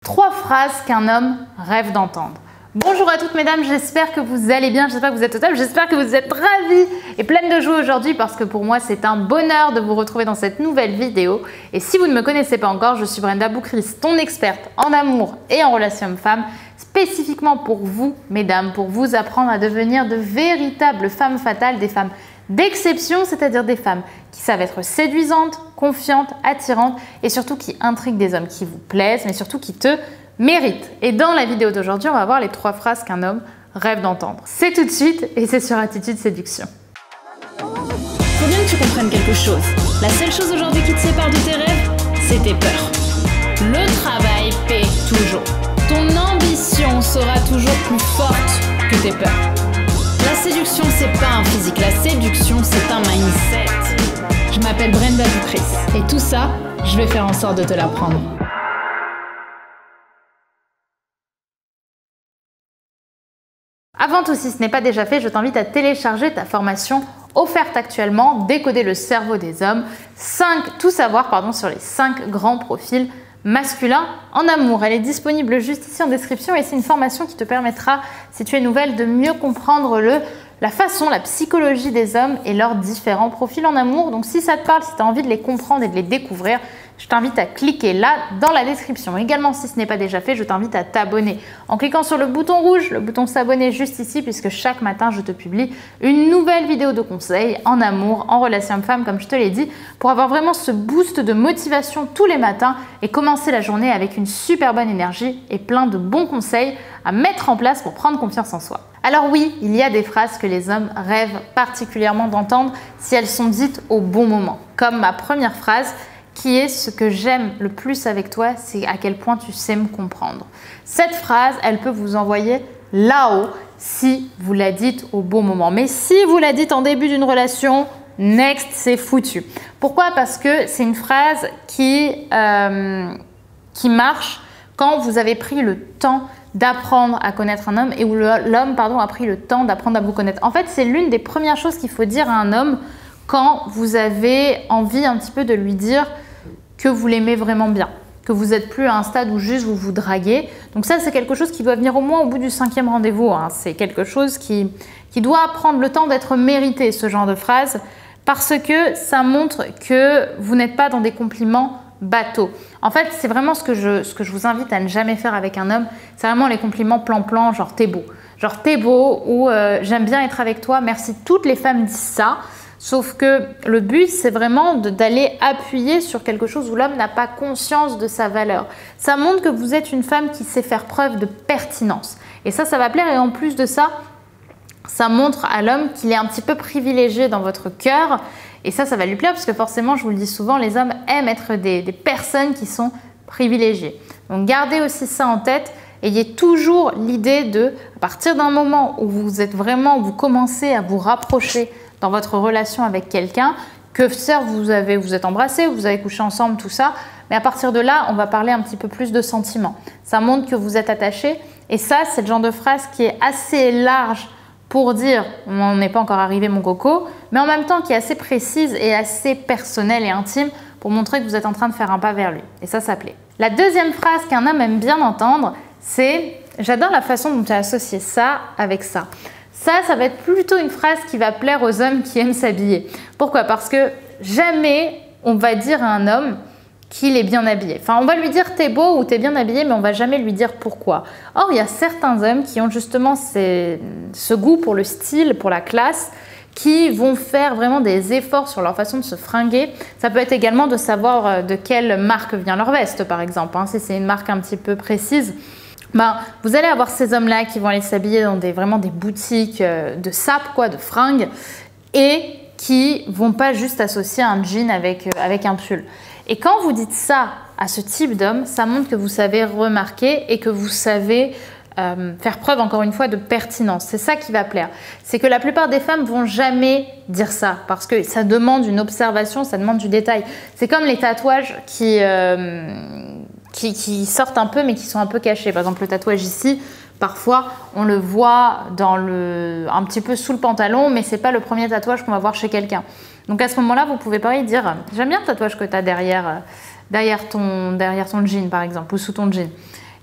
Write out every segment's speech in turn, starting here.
3 phrases qu'un homme rêve d'entendre. Bonjour à toutes mesdames, j'espère que vous allez bien, j'espère que vous êtes au top, j'espère que vous êtes ravis et pleines de joie aujourd'hui parce que pour moi c'est un bonheur de vous retrouver dans cette nouvelle vidéo. Et si vous ne me connaissez pas encore, je suis Brenda Boukris, ton experte en amour et en relations hommes-femmes, spécifiquement pour vous mesdames, pour vous apprendre à devenir de véritables femmes fatales, des femmes d'exception, c'est-à-dire des femmes qui savent être séduisantes, confiantes, attirantes et surtout qui intriguent des hommes qui vous plaisent, mais surtout qui te méritent. Et dans la vidéo d'aujourd'hui, on va voir les 3 phrases qu'un homme rêve d'entendre. C'est tout de suite et c'est sur Attitude Séduction. Faut bien que tu comprennes quelque chose. La seule chose aujourd'hui qui te sépare de tes rêves, c'est tes peurs. Le travail paie toujours. Ton ambition sera toujours plus forte que tes peurs. La séduction, c'est pas un physique. La séduction, c'est un mindset. Je m'appelle Brenda Boukris. Et tout ça, je vais faire en sorte de te l'apprendre. Avant tout, si ce n'est pas déjà fait, je t'invite à télécharger ta formation offerte actuellement, Décoder le cerveau des hommes, tout savoir sur les 5 grands profils masculins en amour. Elle est disponible juste ici en description et c'est une formation qui te permettra, si tu es nouvelle, de mieux comprendre la façon, la psychologie des hommes et leurs différents profils en amour. Donc si ça te parle, si tu as envie de les comprendre et de les découvrir, je t'invite à cliquer là dans la description. Également, si ce n'est pas déjà fait, je t'invite à t'abonner en cliquant sur le bouton rouge, le bouton s'abonner juste ici, puisque chaque matin, je te publie une nouvelle vidéo de conseils en amour, en relation homme-femme, comme je te l'ai dit, pour avoir vraiment ce boost de motivation tous les matins et commencer la journée avec une super bonne énergie et plein de bons conseils à mettre en place pour prendre confiance en soi. Alors oui, il y a des phrases que les hommes rêvent particulièrement d'entendre si elles sont dites au bon moment. Comme ma première phrase, qui est ce que j'aime le plus avec toi, c'est à quel point tu sais me comprendre. Cette phrase, elle peut vous envoyer là-haut si vous la dites au bon moment. Mais si vous la dites en début d'une relation, next, c'est foutu. Pourquoi? Parce que c'est une phrase qui marche quand vous avez pris le temps d'apprendre à connaître un homme et où l'homme a pris le temps d'apprendre à vous connaître. En fait, c'est l'une des premières choses qu'il faut dire à un homme quand vous avez envie un petit peu de lui dire que vous l'aimez vraiment bien, que vous n'êtes plus à un stade où juste vous vous draguez. Donc ça, c'est quelque chose qui doit venir au moins au bout du 5e rendez-vous. C'est quelque chose qui doit prendre le temps d'être mérité, ce genre de phrase, parce que ça montre que vous n'êtes pas dans des compliments bateaux. En fait, c'est vraiment ce que je vous invite à ne jamais faire avec un homme. C'est vraiment les compliments plan-plan, genre t'es beau. Genre t'es beau ou j'aime bien être avec toi, merci. Toutes les femmes disent ça. Sauf que le but, c'est vraiment d'aller appuyer sur quelque chose où l'homme n'a pas conscience de sa valeur. Ça montre que vous êtes une femme qui sait faire preuve de pertinence. Et ça va plaire. Et en plus de ça, ça montre à l'homme qu'il est un petit peu privilégié dans votre cœur. Et ça va lui plaire parce que forcément, je vous le dis souvent, les hommes aiment être des personnes qui sont privilégiées. Donc gardez aussi ça en tête. Ayez toujours l'idée de, à partir d'un moment où vous commencez à vous rapprocher dans votre relation avec quelqu'un, que certes vous êtes embrassés, vous avez couché ensemble, tout ça, mais à partir de là, on va parler un petit peu plus de sentiments. Ça montre que vous êtes attachés et ça, c'est le genre de phrase qui est assez large pour dire « on n'est pas encore arrivé mon coco », mais en même temps qui est assez précise et assez personnelle et intime pour montrer que vous êtes en train de faire un pas vers lui. Et ça plaît. La deuxième phrase qu'un homme aime bien entendre, c'est « j'adore la façon dont tu as associé ça avec ça ». Ça va être plutôt une phrase qui va plaire aux hommes qui aiment s'habiller. Pourquoi? Parce que jamais on va dire à un homme qu'il est bien habillé. Enfin, on va lui dire t'es beau ou t'es bien habillé, mais on va jamais lui dire pourquoi. Or, il y a certains hommes qui ont justement ce goût pour le style, pour la classe, qui vont faire vraiment des efforts sur leur façon de se fringuer. Ça peut être également de savoir de quelle marque vient leur veste, par exemple. Si c'est une marque un petit peu précise, vous allez avoir ces hommes-là qui vont aller s'habiller dans vraiment des boutiques de sapes, de fringues, et qui vont pas juste associer un jean avec un pull. Et quand vous dites ça à ce type d'homme, ça montre que vous savez remarquer et que vous savez faire preuve, encore une fois, de pertinence. C'est ça qui va plaire. C'est que la plupart des femmes vont jamais dire ça parce que ça demande une observation, ça demande du détail. C'est comme les tatouages qui sortent un peu mais qui sont un peu cachés. Par exemple, le tatouage ici, parfois on le voit un petit peu sous le pantalon, mais c'est pas le premier tatouage qu'on va voir chez quelqu'un. Donc à ce moment-là, vous pouvez pareil dire « j'aime bien le tatouage que tu as derrière ton jean par exemple ou sous ton jean ».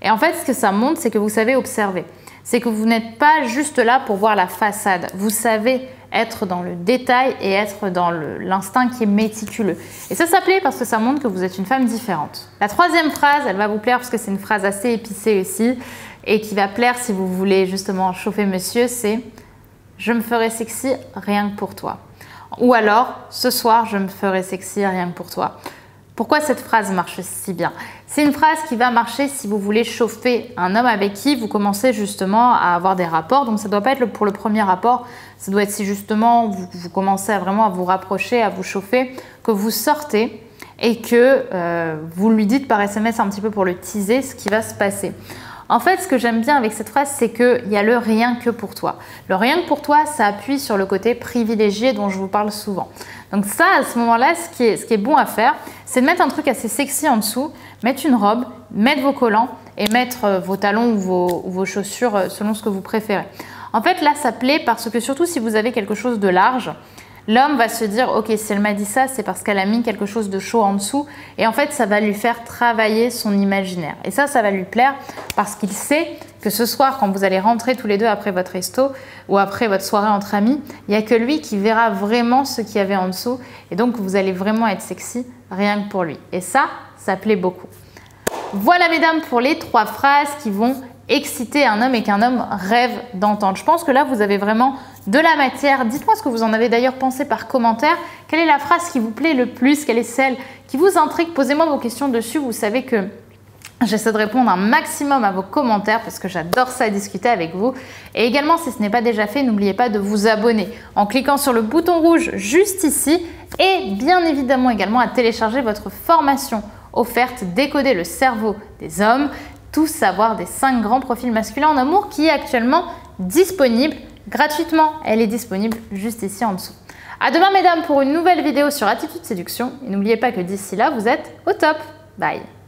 Et en fait, ce que ça montre, c'est que vous savez observer. C'est que vous n'êtes pas juste là pour voir la façade. Vous savez être dans le détail et être dans l'instinct qui est méticuleux. Et ça plaît parce que ça montre que vous êtes une femme différente. La troisième phrase, elle va vous plaire parce que c'est une phrase assez épicée aussi et qui va plaire si vous voulez justement chauffer monsieur, c'est « Je me ferai sexy rien que pour toi ». Ou alors « Ce soir, je me ferai sexy rien que pour toi ». Pourquoi cette phrase marche si bien? C'est une phrase qui va marcher si vous voulez chauffer un homme avec qui vous commencez justement à avoir des rapports. Donc ça ne doit pas être pour le premier rapport, ça doit être si justement vous commencez vraiment à vous rapprocher, à vous chauffer, que vous sortez et que vous lui dites par SMS un petit peu pour le teaser ce qui va se passer. En fait, ce que j'aime bien avec cette phrase, c'est qu'il y a le rien que pour toi. Le rien que pour toi, ça appuie sur le côté privilégié dont je vous parle souvent. Donc ça, à ce moment-là, ce qui est bon à faire, c'est de mettre un truc assez sexy en dessous, mettre une robe, mettre vos collants et mettre vos talons ou vos chaussures selon ce que vous préférez. En fait, là, ça plaît parce que surtout si vous avez quelque chose de large, l'homme va se dire « Ok, si elle m'a dit ça, c'est parce qu'elle a mis quelque chose de chaud en dessous. » Et en fait, ça va lui faire travailler son imaginaire. Et ça va lui plaire parce qu'il sait que ce soir, quand vous allez rentrer tous les deux après votre resto ou après votre soirée entre amis, il n'y a que lui qui verra vraiment ce qu'il y avait en dessous. Et donc, vous allez vraiment être sexy rien que pour lui. Et ça plaît beaucoup. Voilà, mesdames, pour les 3 phrases qui vont exciter un homme et qu'un homme rêve d'entendre. Je pense que là, vous avez vraiment de la matière. Dites-moi ce que vous en avez d'ailleurs pensé par commentaire. Quelle est la phrase qui vous plaît le plus? Quelle est celle qui vous intrigue? Posez-moi vos questions dessus. Vous savez que j'essaie de répondre un maximum à vos commentaires parce que j'adore ça, discuter avec vous. Et également, si ce n'est pas déjà fait, n'oubliez pas de vous abonner en cliquant sur le bouton rouge juste ici et bien évidemment également à télécharger votre formation offerte Décoder le cerveau des hommes. Tout savoir des 5 grands profils masculins en amour qui est actuellement disponible gratuitement. Elle est disponible juste ici en dessous. À demain, mesdames, pour une nouvelle vidéo sur Attitude Séduction. Et n'oubliez pas que d'ici là, vous êtes au top. Bye.